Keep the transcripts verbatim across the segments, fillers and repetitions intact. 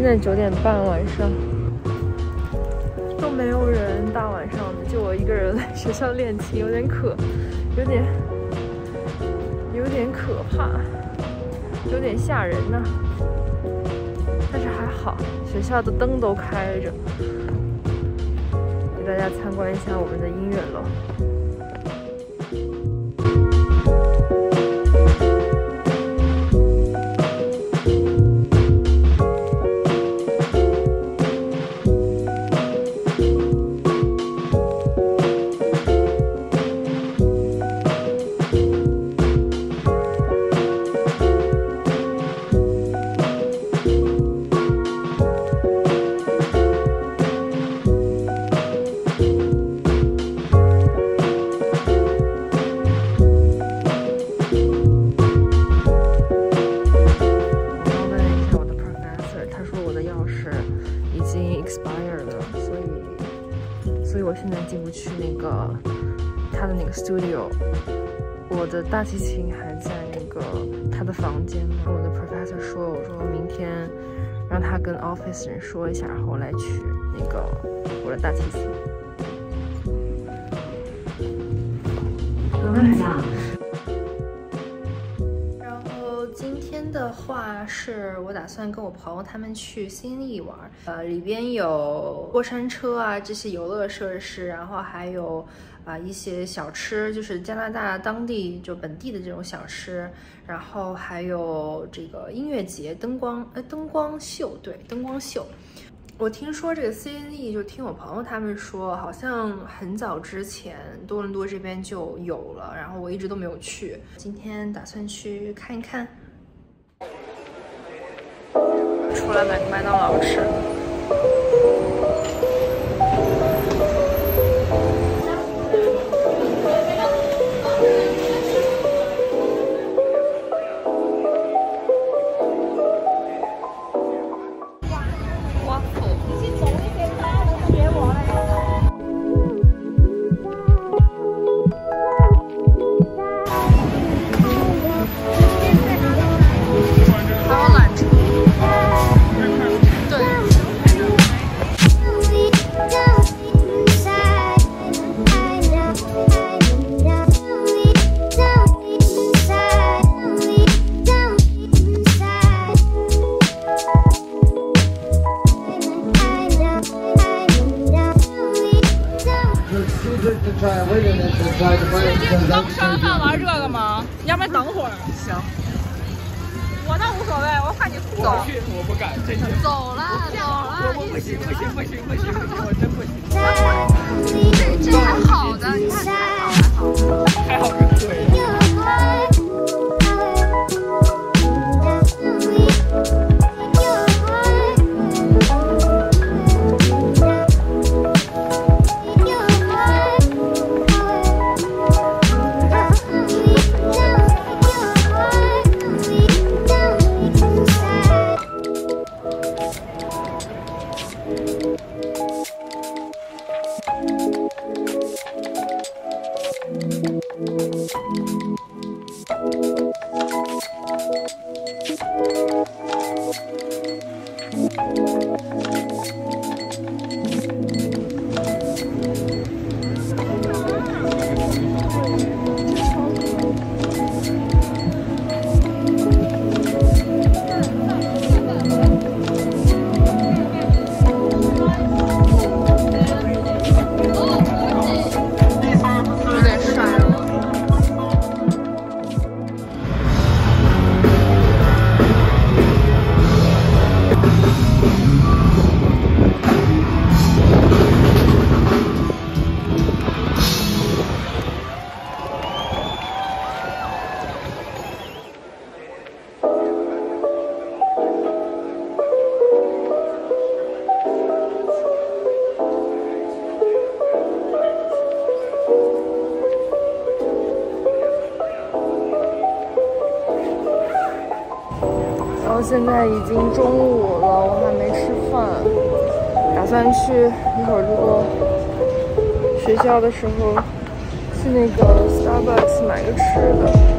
在九点半晚上，都没有人，大晚上的就我一个人来学校练琴，有点可，有点有点可怕，有点吓人呢、啊。但是还好，学校的灯都开着，给大家参观一下我们的音乐楼。 所以我现在进不去那个他的那个 studio， 我的大提琴还在那个他的房间嘛。我的 professor 说，我说明天让他跟 office 人说一下，然后我来取那个我的大提琴。然后今天的话是我打算跟我朋友他们去新义玩，呃，里边有过山车啊这些游乐设施，然后还有啊、呃、一些小吃，就是加拿大当地就本地的这种小吃，然后还有这个音乐节、灯光呃灯光秀，对，灯光秀。我听说这个 C N E 就听我朋友他们说，好像很早之前多伦多这边就有了，然后我一直都没有去，今天打算去看一看。出来买个麦当劳吃。 刚吃饭玩这个吗？你要不然等会儿。行。我倒无所谓，我怕你吐。走去，我不敢，真的。走了，走了。我不行，不行，不行，不行，不行，我真不行。这这还好的，你看还好，还好。还好是对的。然后现在已经中午了，我还没吃饭，打算去一会儿路过学校的时候去那个 Starbucks 买个吃的。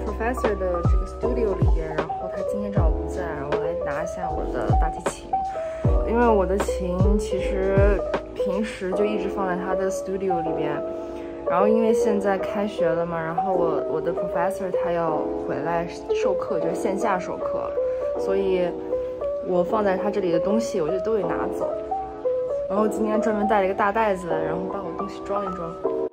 professor 的这个 studio 里边，然后他今天正好不在，然后我来拿一下我的大提琴，因为我的琴其实平时就一直放在他的 studio 里边，然后因为现在开学了嘛，然后我我的 professor 他要回来授课，就是线下授课，所以我放在他这里的东西我就都得拿走，然后今天专门带了一个大袋子来，然后把我东西装一装。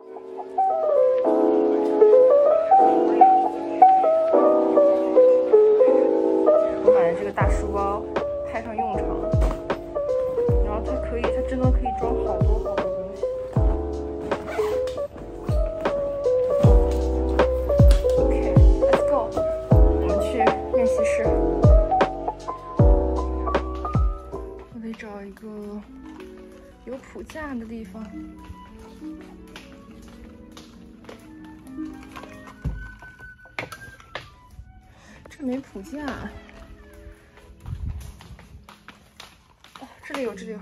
这个大书包派上用场，然后它可以，它真的可以装好多好多东西。OK, let's go， 我们去练习室。我得找一个有谱架的地方。这没谱架。这里有，这里有。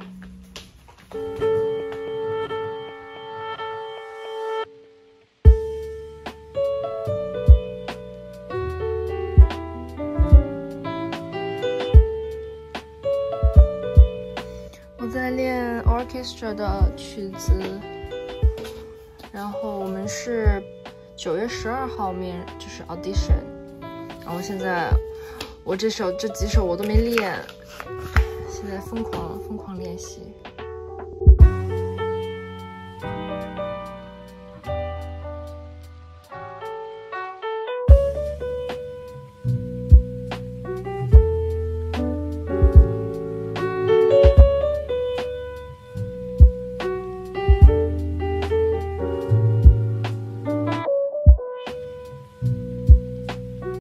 我在练 orchestra 的曲子，然后我们是九月十二号面就是 audition， 然后现在我这首这几首我都没练。现在疯狂疯狂练习。